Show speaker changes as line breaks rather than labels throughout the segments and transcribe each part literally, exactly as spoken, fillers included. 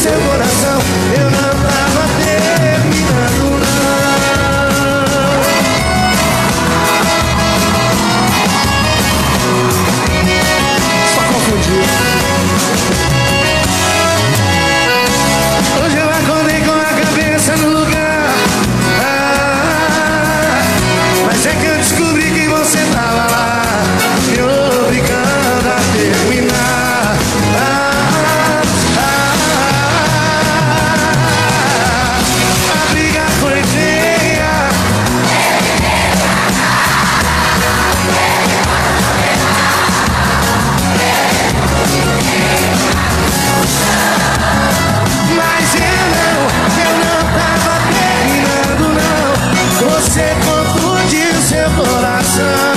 seu coração, eu não tava terminando não. Só confundiu. Hoje eu acordei com a cabeça no lugar, ah, mas é que eu descobri que você tava lá, me obrigando a terminar. ah, ah, A briga foi feia. Mas eu não, eu não tava terminando não. Você confundiu seu coração.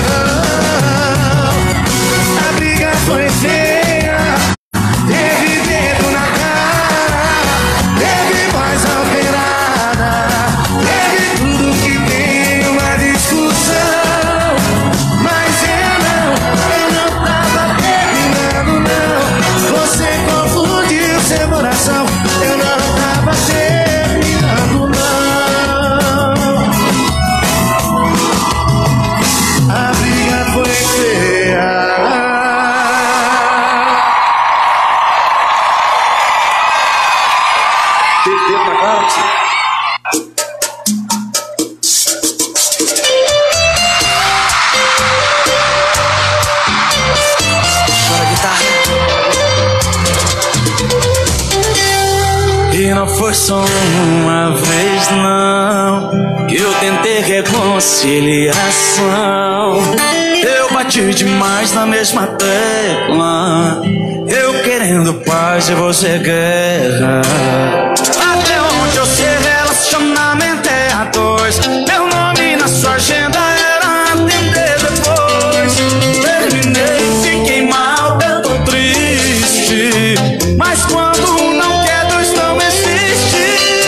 A briga foi feia. Teve dedo na cara, teve voz alterada, teve tudo que tem uma discussão. Mas eu não, eu não tava terminando não. Você confundiu seu coração, eu não tava terminando não. A briga foi feia. Teve dedo na cara, você? Chora guitarra.
E não foi só uma vez não que eu tentei reconciliação. Eu bati demais na mesma tecla, eu querendo paz e você guerra. Até onde eu sei, relacionamento é a dois. Meu nome na sua agenda era atender depois. Terminei, fiquei mal, eu tô triste. Mas quando não quer, dois não existe.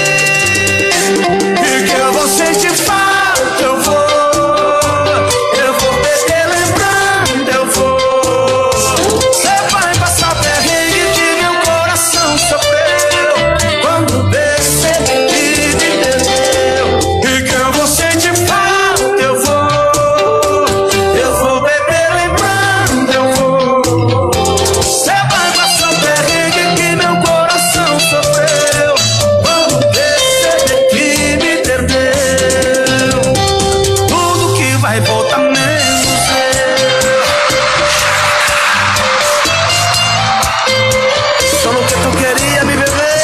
E que eu vou sentir falta, eu vou. Eu vou beber lembrando, eu vou. Você vai passar o perrengue que meu coração sofreu quando percebi que me perdeu. E que eu vou sentir falta, eu vou. Eu vou beber lembrando, eu vou. Você vai passar o perrengue que meu coração sofreu quando percebi que me perdeu. Tudo que vai voltar menos eu. Só no que tu queria me beber.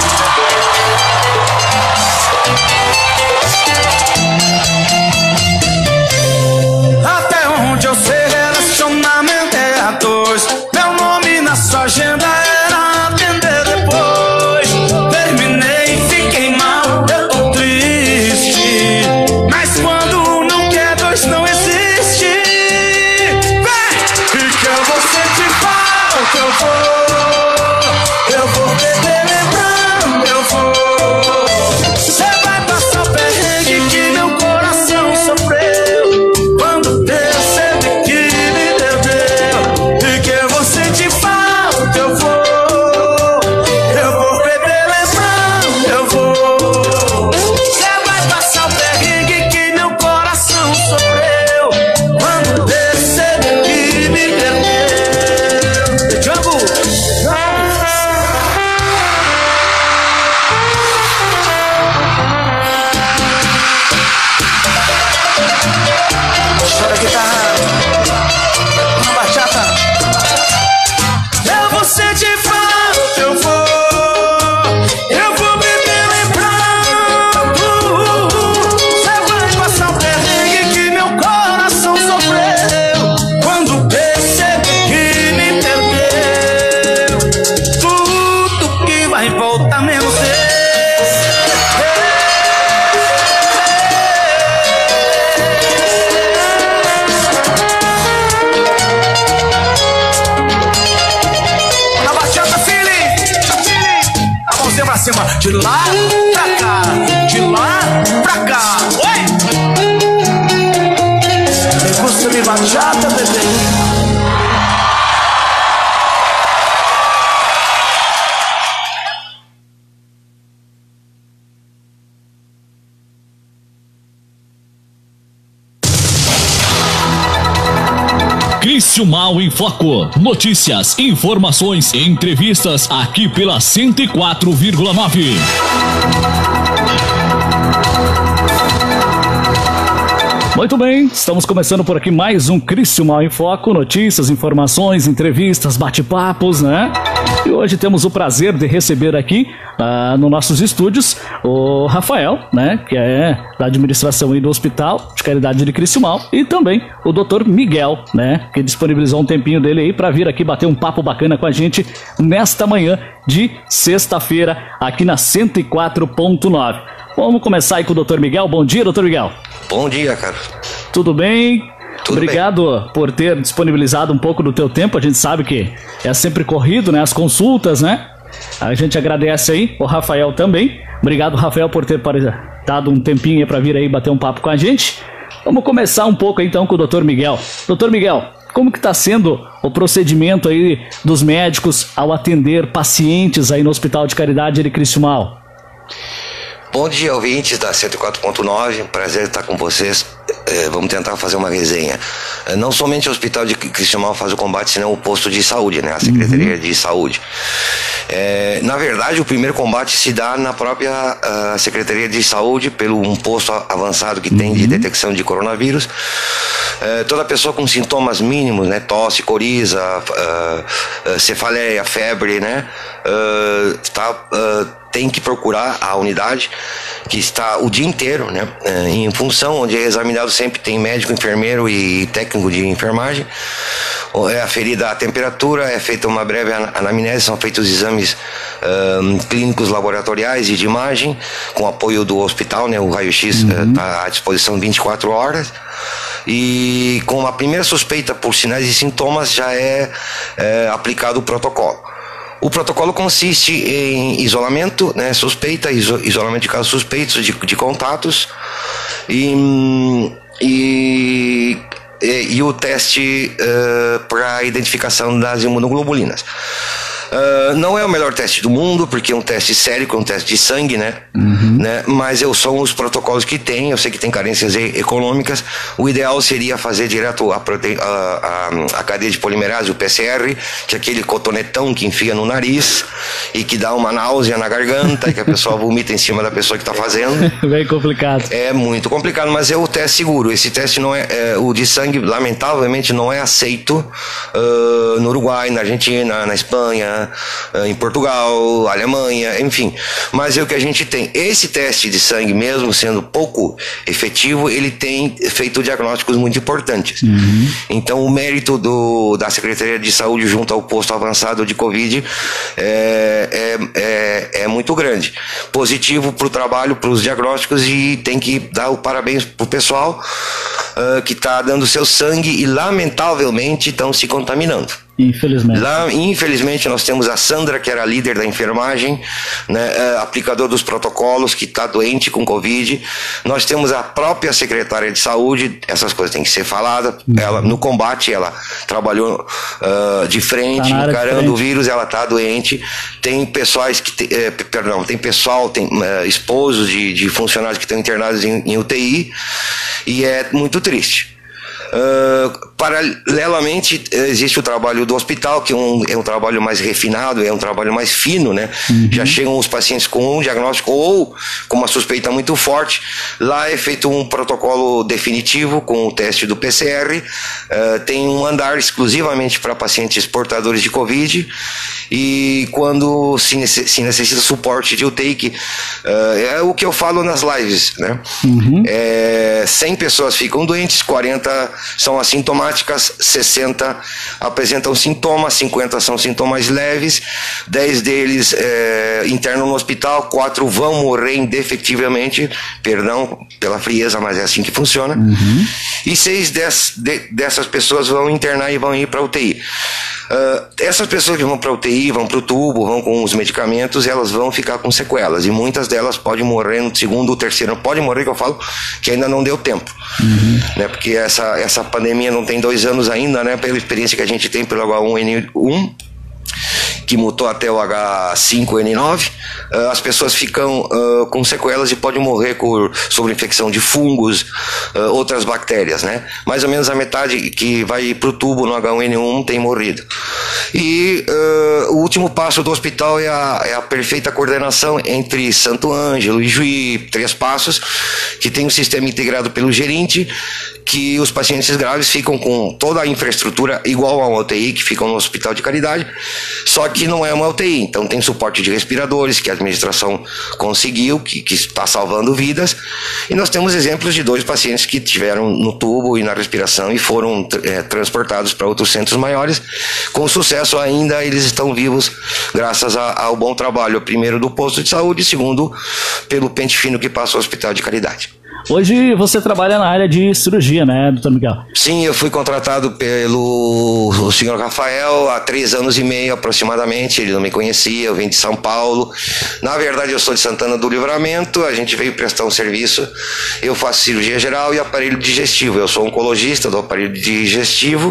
Até onde eu sei, relacionamento é a dois. Meu nome na sua agenda era atender depois. Terminei, fiquei mal, eu tô triste. Mas quando não quer, dois não existe. Vem! E que eu vou sentir falta, eu vou. Eu vou beber lembrando, eu vou. Você vai passar o perrengue que meu coração sofreu quando percebi que me perdeu. E que eu vou sentir falta, eu vou. Eu vou beber lembrando, eu vou. Você vai passar o perrengue que meu coração sofreu quando percebi que me perdeu. Django! Chora guitarra. Uma bachata. Eu vou sentir falta, eu vou. Eu vou beber lembrando. Você vai passar o perrengue que meu coração sofreu quando percebi que me perdeu. Tudo que vai voltar menos eu. Na bachata, feeling. A mãozinha pra cima. De lá pra cá, de lá pra cá. Oi! Me gusta de bachata, bebê.
Criciúmal em Foco. Notícias, informações e entrevistas aqui pela cento e quatro vírgula nove. Muito bem, estamos começando por aqui mais um Criciúmal em Foco, notícias, informações, entrevistas, bate-papos, né? E hoje temos o prazer de receber aqui uh, nos nossos estúdios o Rafael, né? Que é da administração aí do Hospital de Caridade de Criciúmal, e também o doutor Miguel, né? Que disponibilizou um tempinho dele aí para vir aqui bater um papo bacana com a gente nesta manhã de sexta-feira aqui na cento e quatro ponto nove. Vamos começar aí com o doutor Miguel. Bom dia, doutor Miguel.
Bom dia, cara.
Tudo bem?
Tudo
Obrigado
bem.
por ter disponibilizado um pouco do teu tempo. A gente sabe que é sempre corrido, né? As consultas, né? A gente agradece aí, o Rafael também. Obrigado, Rafael, por ter dado um tempinho aí para vir aí bater um papo com a gente. Vamos começar um pouco então com o doutor Miguel. doutor Miguel, como que está sendo o procedimento aí dos médicos ao atender pacientes aí no Hospital de Caridade de Criciúmal?
Bom dia, ouvintes da cento e quatro ponto nove, prazer estar com vocês. É, vamos tentar fazer uma resenha. É, não somente o Hospital de Criciúmal faz o combate, senão o posto de saúde, né? A Secretaria uhum. de Saúde. É, na verdade, o primeiro combate se dá na própria uh, Secretaria de Saúde, pelo um posto avançado que uhum. tem de detecção de coronavírus. É, toda pessoa com sintomas mínimos, né? Tosse, coriza, uh, uh, cefaleia, febre, né? Uh, tá... Uh, tem que procurar a unidade que está o dia inteiro, né, em função, onde é examinado sempre, tem médico, enfermeiro e técnico de enfermagem. É aferida a temperatura, é feita uma breve anamnese, são feitos exames um, clínicos laboratoriais e de imagem, com apoio do hospital, né, o raio-x está uhum. uh, à disposição vinte e quatro horas. E com a primeira suspeita por sinais e sintomas já é, é aplicado o protocolo. O protocolo consiste em isolamento, né, suspeita, iso, isolamento de casos suspeitos de, de contatos e, e, e, e o teste uh, para identificação das imunoglobulinas. Uh, não é o melhor teste do mundo, porque é um teste sério, é um teste de sangue, né? Uhum. né? Mas eu, são os protocolos que tem, eu sei que tem carências e, econômicas. O ideal seria fazer direto a, prote... a, a, a cadeia de polimerase, o P C R, que é aquele cotonetão que enfia no nariz e que dá uma náusea na garganta e que a pessoa vomita em cima da pessoa que está fazendo.
Bem complicado.
É muito complicado, mas é o teste seguro. Esse teste não é, é o de sangue, lamentavelmente, não é aceito uh, no Uruguai, na Argentina, na Espanha, em Portugal, Alemanha, enfim. Mas é o que a gente tem. Esse teste de sangue, mesmo sendo pouco efetivo, ele tem feito diagnósticos muito importantes. Uhum. Então, o mérito do, da Secretaria de Saúde junto ao posto avançado de Covid é, é, é, é muito grande. Positivo para o trabalho, para os diagnósticos, e tem que dar o parabéns para o pessoal uh, que está dando seu sangue e, lamentavelmente, estão se contaminando.
Infelizmente.
Lá, infelizmente, nós temos a Sandra, que era líder da enfermagem, né, é, aplicador dos protocolos, que está doente com Covid. Nós temos a própria secretária de saúde, essas coisas têm que ser faladas. Uhum. Ela, no combate, ela trabalhou uh, de frente, tá encarando frente. o vírus, ela está doente. Tem pessoais que, te, eh, perdão, tem pessoal, tem uh, esposos de, de funcionários que estão internados em, em U T I, e é muito triste. Uh, paralelamente existe o trabalho do hospital, que é um, é um trabalho mais refinado, é um trabalho mais fino, né? Uhum. Já chegam os pacientes com um diagnóstico ou com uma suspeita muito forte. Lá é feito um protocolo definitivo com o teste do P C R. Uh, tem um andar exclusivamente para pacientes portadores de Covid, e quando se, necess, se necessita suporte de U T I, que, uh, é o que eu falo nas lives, né? Uhum. É, cem pessoas ficam doentes, quarenta são assintomáticas, sessenta apresentam sintomas, cinquenta são sintomas leves, dez deles é, internam no hospital, quatro vão morrer indefectivamente, perdão pela frieza, mas é assim que funciona, uhum. e seis des, de, dessas pessoas vão internar e vão ir para U T I. Uh, essas pessoas que vão para U T I, vão para o tubo, vão com os medicamentos, elas vão ficar com sequelas, e muitas delas podem morrer no segundo ou terceiro, não pode morrer, que eu falo que ainda não deu tempo, uhum. né, porque essa, essa pandemia não tem dois anos ainda, né, pela experiência que a gente tem pelo H um N um, que mutou até o H cinco N nove, uh, as pessoas ficam uh, com sequelas e podem morrer por sobreinfecção de fungos, uh, outras bactérias, né? Mais ou menos a metade que vai para o tubo no H um N um tem morrido. E uh, o último passo do hospital é a, é a perfeita coordenação entre Santo Ângelo e Juí, Três Passos, que tem um sistema integrado pelo gerente, que os pacientes graves ficam com toda a infraestrutura igual a uma U T I, que ficam no hospital de caridade, só que não é uma U T I, então tem suporte de respiradores, que a administração conseguiu, que, que está salvando vidas, e nós temos exemplos de dois pacientes que tiveram no tubo e na respiração e foram é, transportados para outros centros maiores, com sucesso ainda, eles estão vivos graças a, ao bom trabalho, primeiro do posto de saúde, segundo pelo pente fino que passa o hospital de caridade.
Hoje você trabalha na área de cirurgia, né, doutor Miguel?
Sim, eu fui contratado pelo o senhor Rafael há três anos e meio aproximadamente, ele não me conhecia, eu vim de São Paulo. Na verdade eu sou de Santana do Livramento, a gente veio prestar um serviço, eu faço cirurgia geral e aparelho digestivo, eu sou oncologista do aparelho digestivo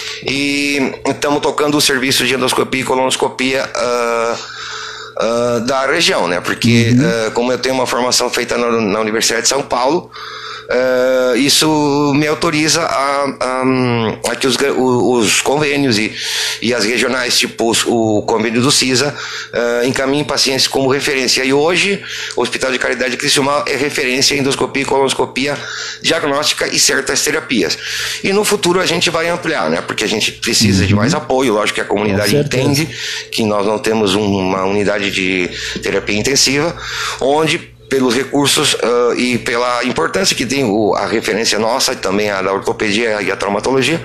e estamos tocando o serviço de endoscopia e colonoscopia uh, Uh, da região, né? Porque uhum. uh, como eu tenho uma formação feita na, na Universidade de São Paulo, uh, isso me autoriza a, a, a que os, os convênios e, e as regionais, tipo os, o convênio do CISA, uh, encaminhem pacientes como referência. E hoje o Hospital de Caridade de Criciúma é referência em endoscopia e colonoscopia diagnóstica e certas terapias. E no futuro a gente vai ampliar, né? Porque a gente precisa uhum. de mais apoio, lógico que a comunidade entende que nós não temos um, uma unidade de terapia intensiva, onde pelos recursos uh, e pela importância que tem o, a referência nossa, e também a da ortopedia e a traumatologia,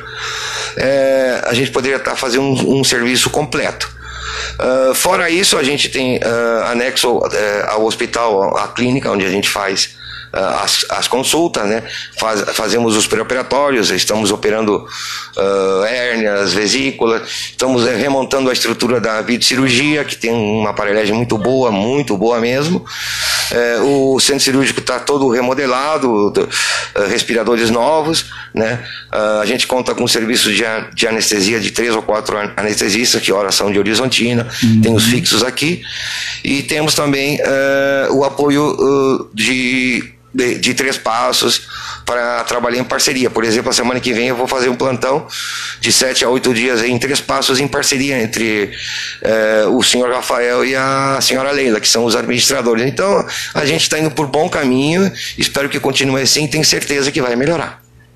é, a gente poderia estar fazendo um, um serviço completo. Uh, fora isso, a gente tem uh, anexo uh, ao hospital, a clínica, onde a gente faz uh, as, as consultas, né? Faz, fazemos os pré-operatórios, estamos operando uh, hérnias, vesículas, estamos uh, remontando a estrutura da videocirurgia, que tem uma aparelhagem muito boa, muito boa mesmo. Uh, o centro cirúrgico está todo remodelado, uh, respiradores novos, né? Uh, a gente conta com serviços de, de anestesia de três ou quatro anestesistas, que horas são de horizontina, uhum. tem os fixos aqui, e temos também uh, o apoio uh, de, de, de Três Passos para trabalhar em parceria. Por exemplo, a semana que vem eu vou fazer um plantão de sete a oito dias em Três Passos, em parceria entre uh, o senhor Rafael e a senhora Leila, que são os administradores. Então a gente está indo por bom caminho, espero que continue assim, tenho certeza que vai melhorar.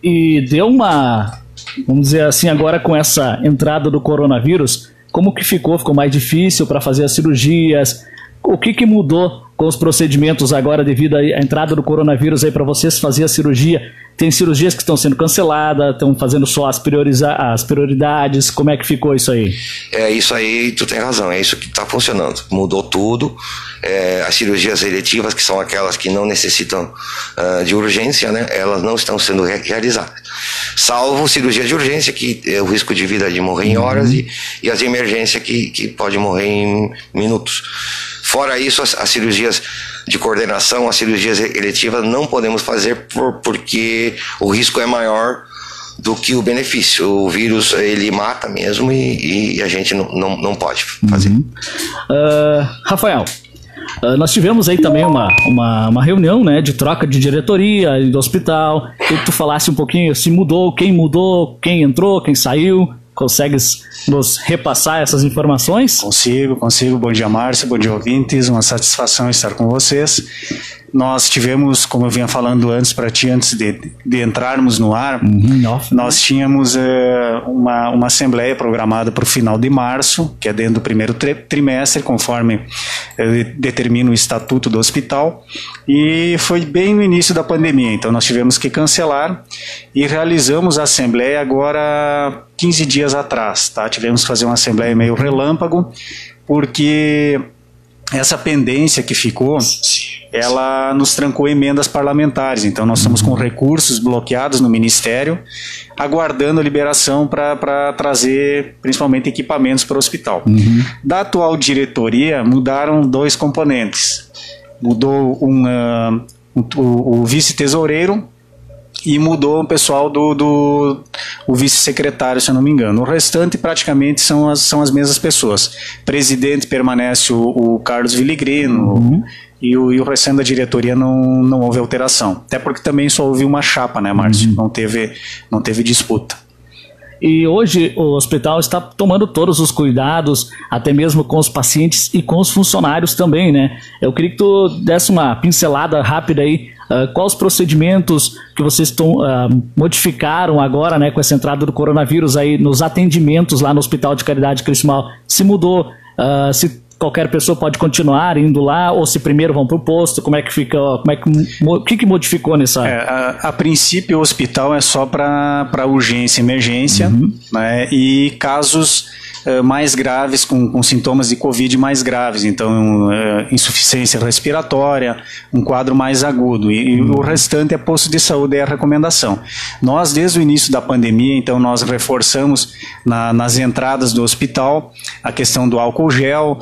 E deu uma, vamos dizer assim, agora com essa entrada do coronavírus, como que ficou? Ficou mais difícil para fazer as cirurgias? O que que mudou com os procedimentos agora devido à entrada do coronavírus aí para vocês fazer a cirurgia? Tem cirurgias que estão sendo canceladas, estão fazendo só as, prioriza as prioridades, como é que ficou isso aí?
É isso aí, tu tem razão, é isso que está funcionando, mudou tudo. É, as cirurgias eletivas, que são aquelas que não necessitam uh, de urgência, né, elas não estão sendo re realizadas, salvo cirurgia de urgência, que é o risco de vida de morrer em horas, uhum. e, e as de emergência, que, que pode morrer em minutos. Fora isso, as, as cirurgias de coordenação, as cirurgias eletivas não podemos fazer por, porque o risco é maior do que o benefício. O vírus, ele mata mesmo, e, e a gente não, não, não pode fazer.
Uhum. Uh, Rafael, uh, nós tivemos aí também uma, uma, uma reunião, né, de troca de diretoria do hospital. Queria que tu falasse um pouquinho se mudou, quem mudou, quem entrou, quem saiu. Consegues nos repassar essas informações?
Consigo, consigo. Bom dia, Márcio, bom dia, ouvintes. Uma satisfação estar com vocês. Nós tivemos, como eu vinha falando antes para ti, antes de, de entrarmos no ar, uhum, nós tínhamos uh, uma, uma assembleia programada para o final de março, que é dentro do primeiro tri trimestre, conforme uh, determina o estatuto do hospital, e foi bem no início da pandemia, então nós tivemos que cancelar e realizamos a assembleia agora quinze dias atrás, tá? Tivemos que fazer uma assembleia meio relâmpago, porque essa pendência que ficou, ela nos trancou emendas parlamentares, então nós estamos com recursos bloqueados no Ministério, aguardando a liberação para trazer principalmente equipamentos para o hospital. Uhum. Da atual diretoria mudaram dois componentes, mudou um, uh, o, o vice-tesoureiro e mudou o pessoal do, do o vice-secretário, se eu não me engano. O restante praticamente são as, são as mesmas pessoas. Presidente permanece o, o Carlos Viligrino, uhum. e, o, e o restante da diretoria não, não houve alteração. Até porque também só houve uma chapa, né, Márcio? Uhum. Não teve, não teve disputa.
E hoje o hospital está tomando todos os cuidados, até mesmo com os pacientes e com os funcionários também, né? Eu queria que tu desse uma pincelada rápida aí, uh, quais os procedimentos que vocês tão, uh, modificaram agora, né, com essa entrada do coronavírus aí nos atendimentos lá no Hospital de Caridade Cristo, se mudou, uh, se qualquer pessoa pode continuar indo lá, ou se primeiro vão para o posto, como é que fica, como é que, o que, que modificou nessa...
É, a, a princípio o hospital é só para urgência e emergência, uhum. né, e casos uh, mais graves, com, com sintomas de Covid mais graves, então uh, insuficiência respiratória, um quadro mais agudo, e, uhum. e o restante é posto de saúde, é a recomendação. Nós, desde o início da pandemia, então nós reforçamos na, nas entradas do hospital a questão do álcool gel.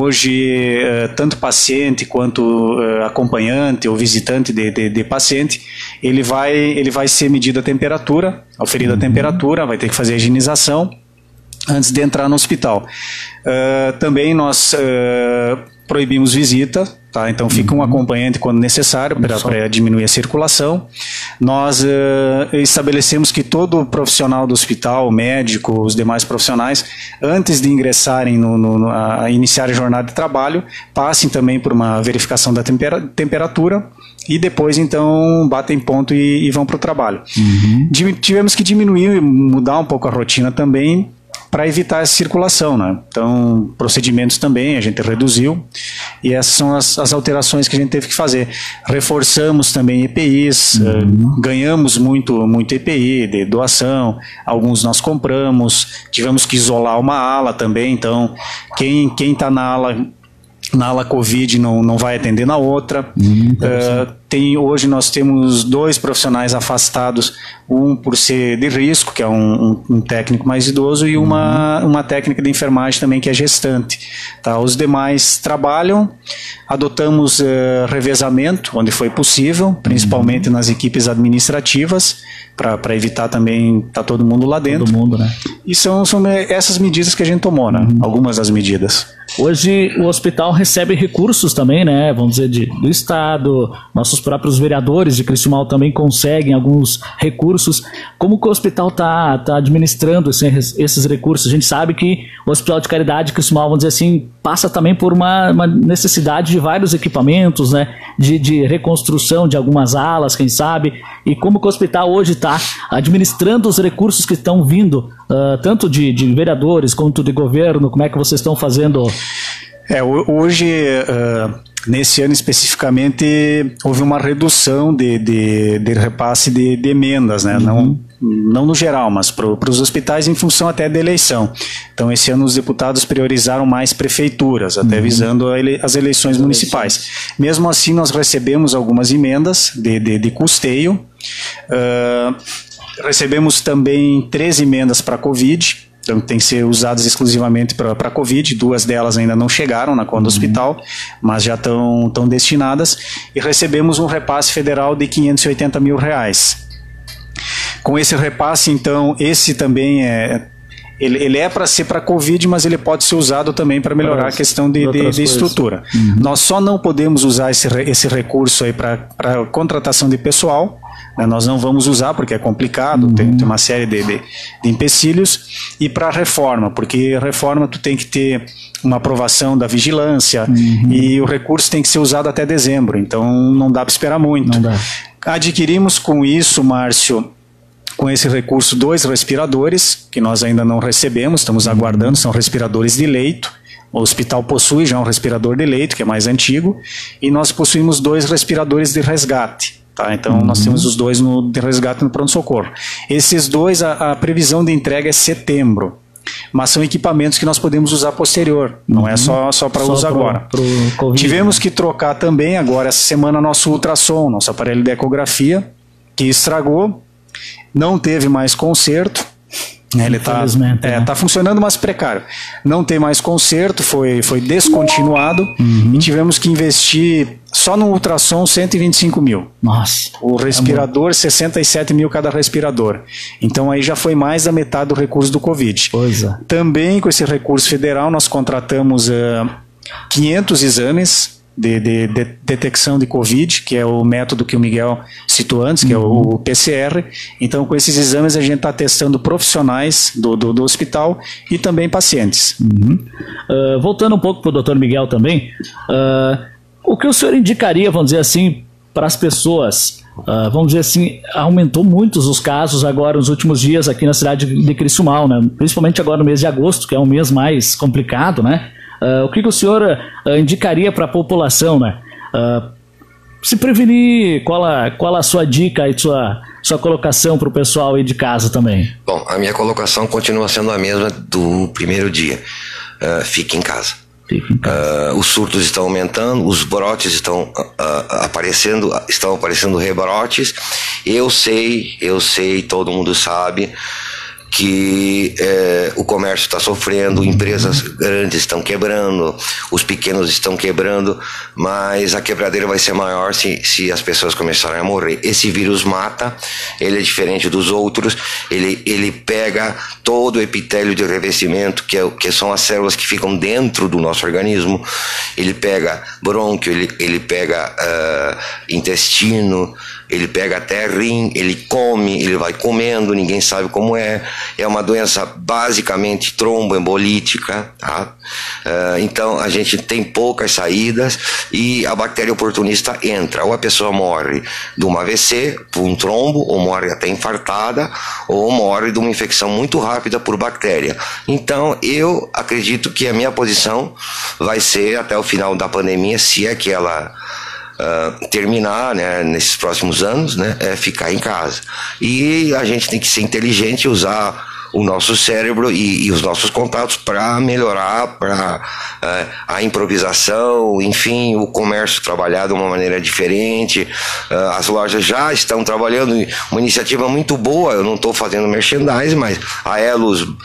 Hoje, uh, tanto paciente quanto uh, acompanhante ou visitante de, de, de paciente, ele vai, ele vai ser medido a temperatura, auferida uhum. a temperatura, vai ter que fazer a higienização antes de entrar no hospital. Uh, também nós uh, proibimos visita, tá? Então fica um acompanhante quando necessário para diminuir a circulação. Nós uh, estabelecemos que todo profissional do hospital, médico, os demais profissionais, antes de ingressarem no, no, no, a iniciar a jornada de trabalho, passem também por uma verificação da tempera, temperatura e depois então batem ponto e, e vão para o trabalho. Uhum. Tivemos que diminuir, mudar um pouco a rotina também, para evitar essa circulação, né? Então, procedimentos também a gente reduziu, e essas são as, as alterações que a gente teve que fazer. Reforçamos também E P Is, uhum. uh, ganhamos muito, muito E P I de doação, alguns nós compramos, tivemos que isolar uma ala também, então quem quem está na ala na ala Covid não, não vai atender na outra. Hum, uh, tem, hoje nós temos dois profissionais afastados, um por ser de risco, que é um, um, um técnico mais idoso, e uma, uma técnica de enfermagem também, que é gestante. Tá? Os demais trabalham, adotamos uh, revezamento, onde foi possível, principalmente nas equipes administrativas, para evitar também estar tá todo mundo lá dentro.
Todo mundo, né?
E são, são essas medidas que a gente tomou, né? Uhum. Algumas das medidas.
Hoje o hospital recebe recursos também, né? Vamos dizer, de, do Estado, nossos próprios vereadores de Cristiumal também conseguem alguns recursos. Como que o hospital está tá administrando esses, esses recursos? A gente sabe que o Hospital de Caridade Cristiumal, vamos dizer assim, passa também por uma, uma necessidade de vários equipamentos, né? De, de reconstrução de algumas alas, quem sabe, e como que o hospital hoje está administrando os recursos que estão vindo, uh, tanto de, de vereadores quanto de governo, como é que vocês estão fazendo?
É, hoje, uh, nesse ano especificamente, houve uma redução de, de, de repasse de, de emendas, né? Uhum. Não, não no geral, mas para os hospitais em função até da eleição. Então, esse ano os deputados priorizaram mais prefeituras, até uhum. visando a ele, as eleições municipais. Mesmo assim, nós recebemos algumas emendas de, de, de custeio. Uh, recebemos também três emendas para a Covid, então tem que ser usadas exclusivamente para a Covid. Duas delas ainda não chegaram na conta do hospital, mas já estão estão destinadas, e recebemos um repasse federal de quinhentos e oitenta mil reais. Com esse repasse, então, esse também é Ele, ele é para ser para Covid, mas ele pode ser usado também para melhorar a questão de, de, de estrutura. Uhum. Nós só não podemos usar esse, esse recurso aí para contratação de pessoal, né? Nós não vamos usar porque é complicado, uhum. tem, tem uma série de, de, de empecilhos, e para reforma, porque reforma tu tem que ter uma aprovação da vigilância, uhum. e o recurso tem que ser usado até dezembro, então não dá para esperar muito. Adquirimos com isso, Márcio, com esse recurso, dois respiradores, que nós ainda não recebemos, estamos aguardando, são respiradores de leito. O hospital possui já um respirador de leito, que é mais antigo, e nós possuímos dois respiradores de resgate. Tá? Então, uhum. nós temos os dois no, de resgate no pronto-socorro. Esses dois, a, a previsão de entrega é setembro, mas são equipamentos que nós podemos usar posterior, não uhum. é só, só para uso pro, agora. Pro COVID, Tivemos né? que trocar também agora, essa semana, nosso ultrassom, nosso aparelho de ecografia, que estragou. Não teve mais conserto, Ele está é,
né?
tá funcionando, mas precário. Não tem mais conserto, foi, foi descontinuado uhum. e tivemos que investir só no ultrassom cento e vinte e cinco mil.
Nossa.
O respirador, é sessenta e sete mil cada respirador. Então aí já foi mais da metade do recurso do Covid.
Pois é.
Também com esse recurso federal nós contratamos uh, quinhentos exames De, de, de detecção de Covid, que é o método que o Miguel citou antes, que uhum. é o P C R. Então, com esses exames, a gente está testando profissionais do, do, do hospital e também pacientes.
Uhum. Uh, voltando um pouco para o doutor Miguel também, uh, o que o senhor indicaria, vamos dizer assim, para as pessoas? Uh, vamos dizer assim, aumentou muitos os casos agora nos últimos dias aqui na cidade de Criciúmal, né? Principalmente agora no mês de agosto, que é um mês mais complicado, né? Uh, o que, que o senhor uh, indicaria para a população, né? Uh, se prevenir, qual a, qual a sua dica e sua, sua colocação para o pessoal aí de casa também?
Bom, a minha colocação continua sendo a mesma do primeiro dia. Uh, fique em casa.
Fique em casa.
Uh, os surtos estão aumentando, os brotes estão uh, aparecendo, estão aparecendo rebrotes. Eu sei, eu sei, todo mundo sabe que é, o comércio está sofrendo, empresas grandes estão quebrando, os pequenos estão quebrando, mas a quebradeira vai ser maior se, se as pessoas começarem a morrer. Esse vírus mata, ele é diferente dos outros, ele, ele pega todo o epitélio de revestimento, que, é, que são as células que ficam dentro do nosso organismo, ele pega brônquio, ele, ele pega uh, intestino, ele pega até rim, ele come, ele vai comendo, ninguém sabe como é. É uma doença basicamente tromboembolítica, tá? Uh, então a gente tem poucas saídas e a bactéria oportunista entra. Ou a pessoa morre de um A V C, por um trombo, ou morre até infartada, ou morre de uma infecção muito rápida por bactéria. Então eu acredito que a minha posição vai ser até o final da pandemia, se é que ela Uh, terminar, né, nesses próximos anos, né, é ficar em casa. E a gente tem que ser inteligente e usar o nosso cérebro e, e os nossos contatos para melhorar, para uh, a improvisação, enfim, o comércio trabalhar de uma maneira diferente. Uh, as lojas já estão trabalhando, uma iniciativa muito boa. Eu não estou fazendo merchandising, mas a Elos uh,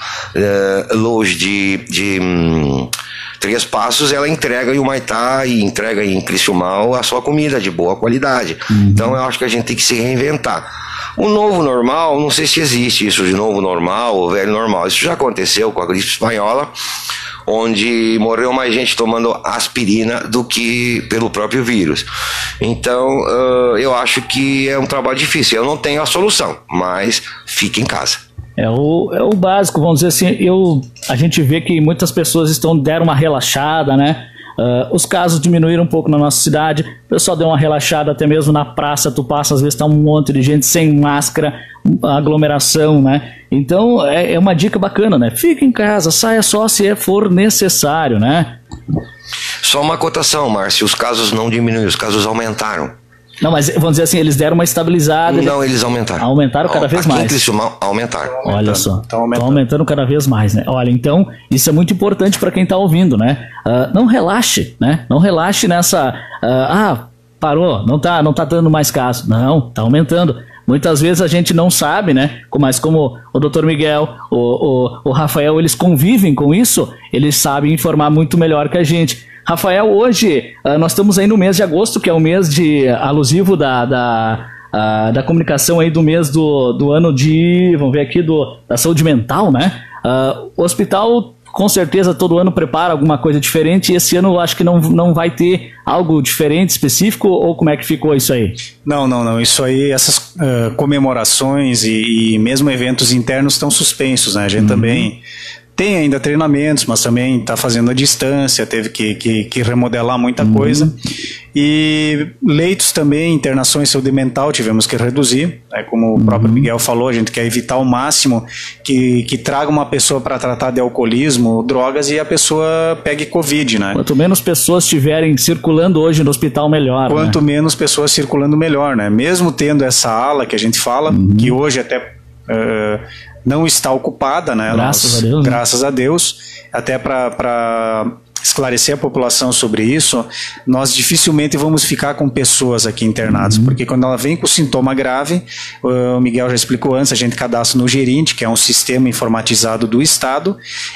Loja de, de um, Três Passos, ela entrega em Humaitá e entrega em Criciúmal a sua comida de boa qualidade. Uhum. Então eu acho que a gente tem que se reinventar. O novo normal, não sei se existe isso de novo normal ou velho normal. Isso já aconteceu com a gripe espanhola, onde morreu mais gente tomando aspirina do que pelo próprio vírus. Então uh, eu acho que é um trabalho difícil. Eu não tenho a solução, mas fique em casa.
É o, é o básico, vamos dizer assim. Eu, a gente vê que muitas pessoas estão, deram uma relaxada, né? Uh, os casos diminuíram um pouco na nossa cidade, o pessoal deu uma relaxada até mesmo na praça, tu passa, às vezes tá um monte de gente sem máscara, aglomeração, né? Então é, é uma dica bacana, né? Fica em casa, saia só se for necessário, né?
Só uma cotação, Márcio, os casos não diminuíram, os casos aumentaram.
Não, mas vamos dizer assim, eles deram uma estabilizada.
Não, eles aumentaram.
Aumentaram cada vez mais.
Aqui em Criciúmal aumentaram.
Olha só, estão aumentando. aumentando cada vez mais, né? Olha, então, isso é muito importante para quem está ouvindo, né? Uh, não relaxe, né? Não relaxe nessa... Uh, ah, parou, não tá, não tá dando mais caso. Não, tá aumentando. Muitas vezes a gente não sabe, né? Mas como o doutor Miguel, o, o, o Rafael, eles convivem com isso, eles sabem informar muito melhor que a gente. Rafael, hoje uh, nós estamos aí no mês de agosto, que é o mês de alusivo da, da, uh, da comunicação aí do mês do, do ano de, vamos ver aqui, do, da saúde mental, né? Uh, o hospital com certeza todo ano prepara alguma coisa diferente e esse ano eu acho que não, não vai ter algo diferente, específico, ou como é que ficou isso aí?
Não, não, não. Isso aí, essas uh, comemorações e, e mesmo eventos internos estão suspensos, né? A gente uhum. também... Tem ainda treinamentos, mas também está fazendo a distância, teve que, que, que remodelar muita uhum. coisa. E leitos também, internações de saúde mental, tivemos que reduzir. Né? Como uhum. o próprio Miguel falou, a gente quer evitar ao máximo que, que traga uma pessoa para tratar de alcoolismo, drogas e a pessoa pegue Covid. Né?
Quanto menos pessoas estiverem circulando hoje no hospital, melhor.
Quanto
né?
menos pessoas circulando, melhor. Né? Mesmo tendo essa ala que a gente fala, uhum. que hoje até... Uh, não está ocupada, né?
Graças
Nós,
a Deus.
Graças né? a Deus. Até para esclarecer a população sobre isso, nós dificilmente vamos ficar com pessoas aqui internadas, uhum. porque quando ela vem com sintoma grave, o Miguel já explicou antes, a gente cadastra no Gerint, que é um sistema informatizado do Estado,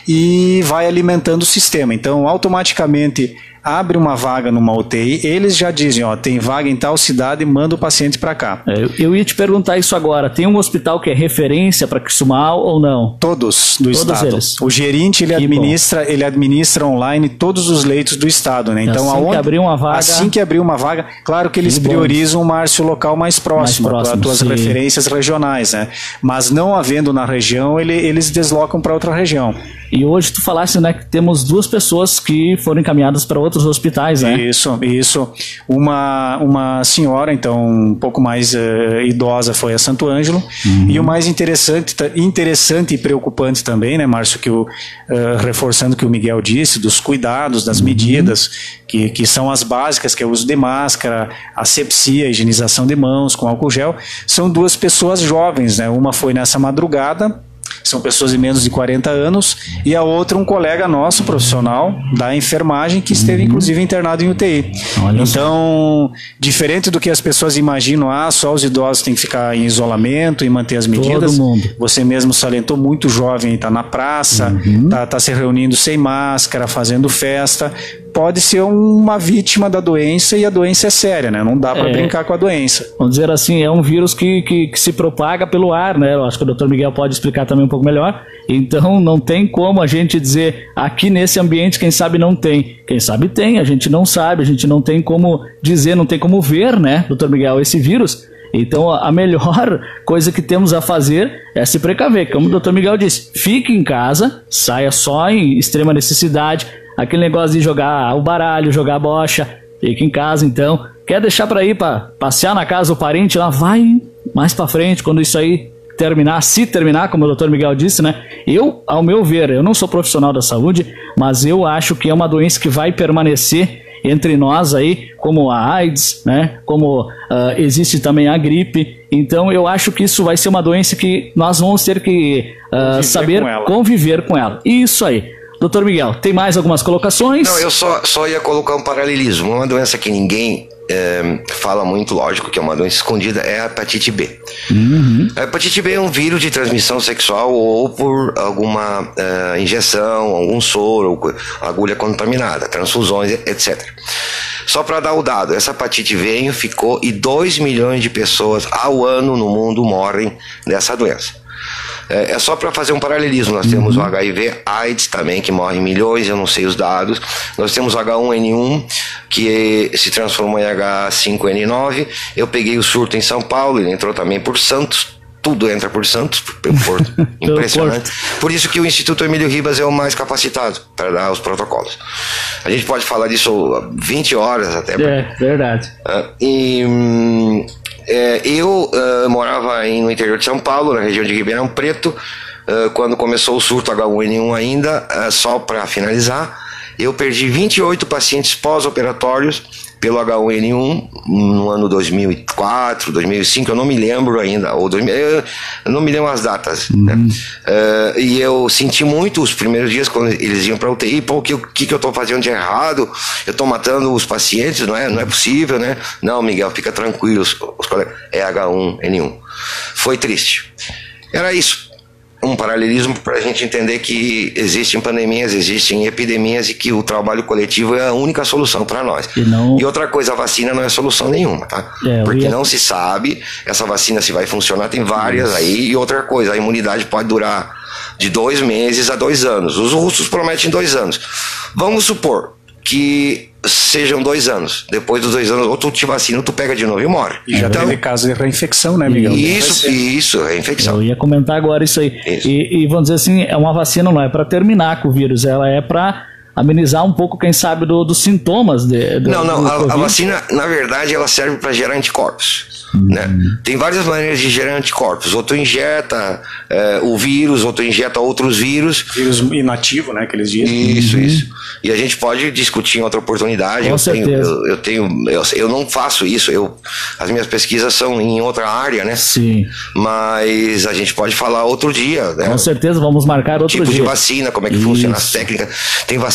e vai alimentando o sistema. Então, automaticamente abre uma vaga numa U T I, eles já dizem, ó, tem vaga em tal cidade, manda o paciente para cá.
Eu, eu ia te perguntar isso agora, tem um hospital que é referência para Criciúmal ou não?
Todos do
Todos
Estado.
Eles.
O Gerint, ele administra, ele administra online todos os leitos do Estado, né? Então,
assim
aonde,
que abrir uma vaga...
Assim que abrir uma vaga, claro que eles que priorizam o Márcio local mais próximo,
mais próximo
as tuas
sim.
referências regionais, né? Mas não havendo na região, ele, eles deslocam para outra região.
E hoje tu falaste, né, que temos duas pessoas que foram encaminhadas para outros hospitais, né?
Isso, isso. Uma, uma senhora, então, um pouco mais uh, idosa foi a Santo Ângelo. Uhum. E o mais interessante, interessante e preocupante também, né, Márcio, que o, uh, reforçando o que o Miguel disse, dos cuidados, das uhum. medidas, que, que são as básicas, que é o uso de máscara, asepsia, higienização de mãos com álcool gel, são duas pessoas jovens, né? Uma foi nessa madrugada, são pessoas de menos de quarenta anos, e a outra um colega nosso, profissional da enfermagem, que esteve uhum. inclusive internado em U T I. Olha então, só. Diferente do que as pessoas imaginam, ah, só os idosos têm que ficar em isolamento e manter as medidas.
Todo mundo.
Você mesmo salientou, muito jovem, está na praça, uhum. tá, tá se reunindo sem máscara, fazendo festa. Pode ser uma vítima da doença, e a doença é séria, né? Não dá para é, brincar com a doença.
Vamos dizer assim, é um vírus que, que, que se propaga pelo ar, né? Eu acho que o doutor Miguel pode explicar também um pouco melhor. Então não tem como a gente dizer aqui nesse ambiente, quem sabe não tem. Quem sabe tem, a gente não sabe, a gente não tem como dizer, não tem como ver, né, doutor Miguel, esse vírus. Então a melhor coisa que temos a fazer é se precaver. Como o doutor Miguel disse, fique em casa, saia só em extrema necessidade. Aquele negócio de jogar o baralho, jogar a bocha, fica em casa então. Quer deixar para ir para passear na casa do parente lá, vai mais para frente, quando isso aí terminar, se terminar, como o doutor Miguel disse, né? Eu, ao meu ver, eu não sou profissional da saúde, mas eu acho que é uma doença que vai permanecer entre nós aí, como a AIDS, né? Como uh, existe também a gripe. Então eu acho que isso vai ser uma doença que nós vamos ter que uh, saber com conviver com ela. Isso aí. Doutor Miguel, tem mais algumas colocações?
Não, eu só, só ia colocar um paralelismo. Uma doença que ninguém é, fala muito, lógico, que é uma doença escondida, é a hepatite B. Uhum. A hepatite B é um vírus de transmissão sexual ou por alguma é, injeção, algum soro, agulha contaminada, transfusões, etcétera. Só para dar o dado, essa hepatite veio, ficou e dois milhões de pessoas ao ano no mundo morrem dessa doença. É, é só para fazer um paralelismo. Nós uhum. temos o H I V AIDS também, que morre milhões, eu não sei os dados. Nós temos o H um N um, que se transformou em H cinco N nove. Eu peguei o surto em São Paulo, ele entrou também por Santos. Tudo entra por Santos, pelo Porto. Impressionante. Por isso que o Instituto Emílio Ribas é o mais capacitado para dar os protocolos. A gente pode falar disso vinte horas até.
É, verdade.
Uh, e... Hum, É, eu uh, morava em, no interior de São Paulo, na região de Ribeirão Preto, uh, quando começou o surto H um N um ainda, uh, só para finalizar, eu perdi vinte e oito pacientes pós-operatórios pelo H um N um no ano dois mil e quatro, dois mil e cinco, eu não me lembro ainda, ou dois mil, eu não me lembro as datas. Uhum. Né? Uh, e eu senti muito os primeiros dias quando eles iam para U T I, pô, o que, que, que eu estou fazendo de errado? Eu estou matando os pacientes, não é, não é possível, né? Não, Miguel, fica tranquilo, os, os colegas, é H um N um. Foi triste. Era isso. Um paralelismo para a gente entender que existem pandemias, existem epidemias e que o trabalho coletivo é a única solução para nós.
E, não...
e outra coisa, a vacina não é solução nenhuma, tá? É, Porque ia... não se sabe essa vacina se vai funcionar, tem várias Isso. aí. E outra coisa, a imunidade pode durar de dois meses a dois anos. Os russos prometem dois anos. Vamos supor que sejam dois anos. Depois dos dois anos, ou tu te vacina, ou tu pega de novo e morre.
E já então, teve caso de reinfecção, né, Miguel?
Isso, isso, reinfecção.
Eu ia comentar agora isso aí. Isso. E, e vamos dizer assim, é uma vacina, não é para terminar com o vírus, ela é para amenizar um pouco, quem sabe, do, dos sintomas. De, do,
não, não,
do
a, a vacina, na verdade, ela serve para gerar anticorpos. Né? Tem várias maneiras de gerar anticorpos. Ou tu injeta é, o vírus, ou tu injeta outros vírus.
Vírus inativo, né? Que eles dizem.
Isso, uhum. isso. E a gente pode discutir em outra oportunidade.
Com
eu
certeza.
tenho, eu, eu tenho, eu, eu não faço isso. Eu, as minhas pesquisas são em outra área, né?
Sim.
Mas a gente pode falar outro dia, né?
Com certeza, vamos marcar outro
tipo
dia.
Tipo de vacina, como é que isso. funciona as técnicas. Tem vacina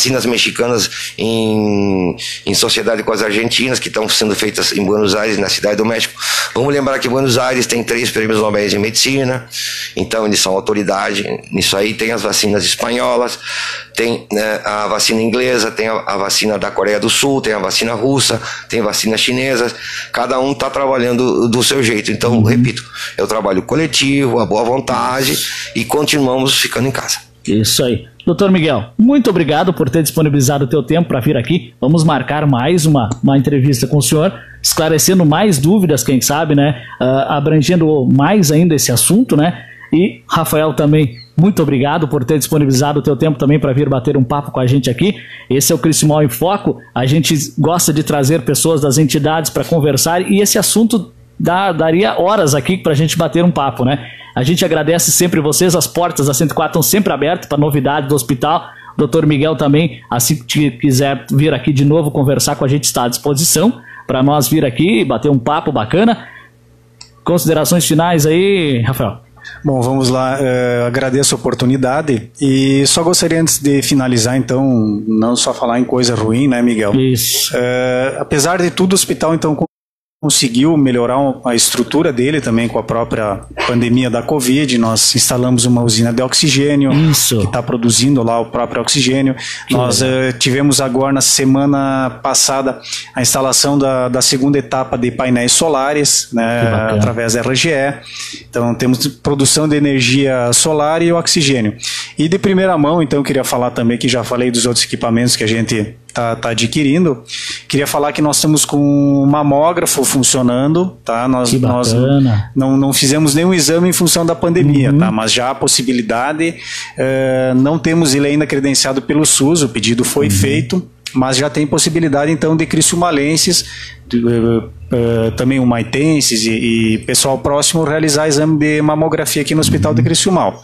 vacinas mexicanas em, em sociedade com as argentinas, que estão sendo feitas em Buenos Aires, na cidade do México. Vamos lembrar que Buenos Aires tem três prêmios Nobel de Medicina, então eles são autoridade nisso aí. Tem as vacinas espanholas, tem, né, a vacina inglesa, tem a, a vacina da Coreia do Sul, tem a vacina russa, tem vacina chinesa. Cada um está trabalhando do seu jeito. Então, uhum. repito, é o trabalho coletivo, a boa vontade, e continuamos ficando em casa.
Isso aí. Doutor Miguel, muito obrigado por ter disponibilizado o teu tempo para vir aqui. Vamos marcar mais uma, uma entrevista com o senhor, esclarecendo mais dúvidas, quem sabe, né? Uh, abrangendo mais ainda esse assunto, né? E, Rafael, também, muito obrigado por ter disponibilizado o teu tempo também para vir bater um papo com a gente aqui. Esse é o Criciúmal em Foco. A gente gosta de trazer pessoas das entidades para conversar, e esse assunto dá, daria horas aqui para a gente bater um papo, né? A gente agradece sempre vocês, as portas da cento e quatro estão sempre abertas para novidade do hospital. O doutor Miguel também, assim que quiser vir aqui de novo conversar com a gente, está à disposição para nós vir aqui e bater um papo bacana. Considerações finais aí, Rafael?
Bom, vamos lá, uh, agradeço a oportunidade e só gostaria, antes de finalizar, então, não só falar em coisa ruim, né, Miguel?
Isso.
Uh, apesar de tudo, o hospital, então, conseguiu melhorar a estrutura dele também com a própria pandemia da Covid. Nós instalamos uma usina de oxigênio.
Isso.
Que está produzindo lá o próprio oxigênio. Que Nós uh, tivemos agora, na semana passada, a instalação da, da segunda etapa de painéis solares, né, através da R G E. Então temos produção de energia solar e oxigênio. E de primeira mão, então, eu queria falar também, que já falei dos outros equipamentos que a gente está tá adquirindo. Queria falar que nós estamos com um mamógrafo funcionando, tá? Nós, nós não, não fizemos nenhum exame em função da pandemia, uhum. tá? Mas já há possibilidade, uh, não temos ele ainda credenciado pelo SUS, o pedido foi uhum. feito, mas já tem possibilidade, então, de criciumalenses, uh, uh, também humaitenses e, e pessoal próximo realizar exame de mamografia aqui no Hospital de Criciúmal.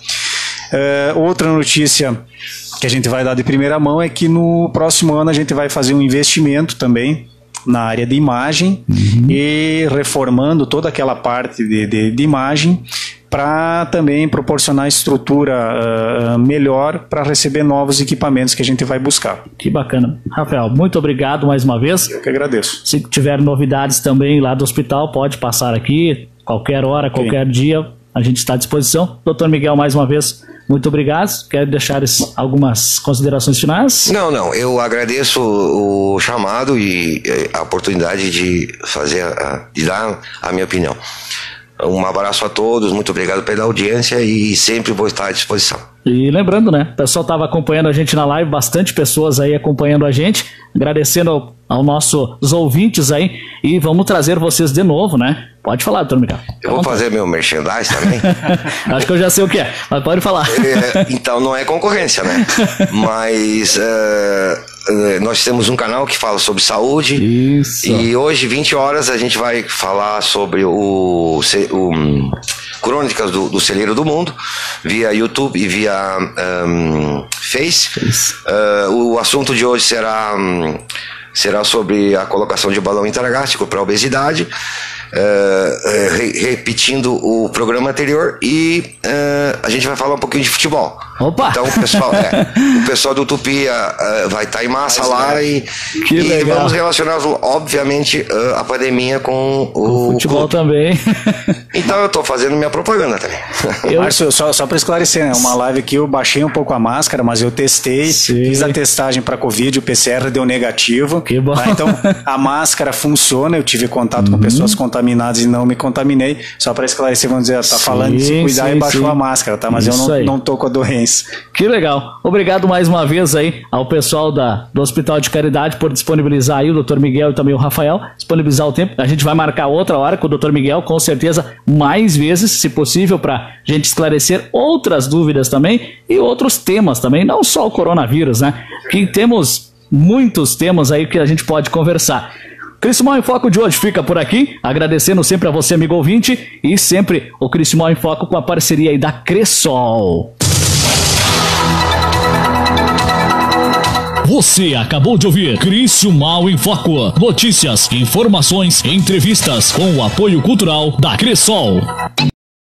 Uh, outra notícia que a gente vai dar de primeira mão é que no próximo ano a gente vai fazer um investimento também na área de imagem, uhum. e reformando toda aquela parte de, de, de imagem para também proporcionar estrutura uh, melhor para receber novos equipamentos que a gente vai buscar.
Que bacana. Rafael, muito obrigado mais uma vez.
Eu que agradeço.
Se tiver novidades também lá do hospital, pode passar aqui, qualquer hora, okay. qualquer dia, a gente está à disposição. doutor Miguel, mais uma vez, muito obrigado. Quer deixar algumas considerações finais?
Não, não. Eu agradeço o chamado e a oportunidade de fazer, a, de dar a minha opinião. Um abraço a todos, muito obrigado pela audiência e sempre vou estar à disposição.
E lembrando, né, o pessoal estava acompanhando a gente na live, bastante pessoas aí acompanhando a gente, agradecendo ao, ao nossos ouvintes aí, e vamos trazer vocês de novo, né? Pode falar, doutor Miguel.
Eu vou fazer meu merchandise também?
Acho que eu já sei o que é, mas pode falar.
É, então não é concorrência, né? Mas uh, nós temos um canal que fala sobre saúde.
Isso.
E hoje, vinte horas, a gente vai falar sobre o, o Crônicas do, do Celeiro do Mundo, via YouTube e via um, Face. Uh, o assunto de hoje será, um, será sobre a colocação de balão intragástrico para obesidade. Uh, re repetindo o programa anterior, e uh, a gente vai falar um pouquinho de futebol.
Opa!
Então o pessoal, é, o pessoal do Utopia uh, vai estar tá em massa Mas, lá, é. e, e vamos relacionar, obviamente, uh, a pandemia com o,
o futebol
clube.
Também.
Então eu estou fazendo minha propaganda também.
Eu... Márcio, só, só para esclarecer, né? Uma live aqui eu baixei um pouco a máscara, mas eu testei, Sim. fiz a testagem para Covid, o P C R deu negativo.
Que bom.
Tá? Então a máscara funciona, eu tive contato
uhum.
com pessoas contaminadas e não me contaminei. Só para esclarecer, vamos dizer, tá sim, falando de se cuidar sim, e baixou sim. a máscara, tá? Mas Isso eu não, não tô com a doença.
Que legal. Obrigado mais uma vez aí ao pessoal da, do Hospital de Caridade por disponibilizar aí o doutor Miguel e também o Rafael, disponibilizar o tempo. A gente vai marcar outra hora com o doutor Miguel, com certeza, mais vezes, se possível, para gente esclarecer outras dúvidas também e outros temas também, não só o coronavírus, né? Que temos muitos temas aí que a gente pode conversar. Criciúmal em Foco de hoje fica por aqui, agradecendo sempre a você, amigo ouvinte, e sempre o Criciúmal em Foco com a parceria aí da Cressol.
Você acabou de ouvir Criciúmal em Foco. Notícias, informações, entrevistas com o apoio cultural da Cressol.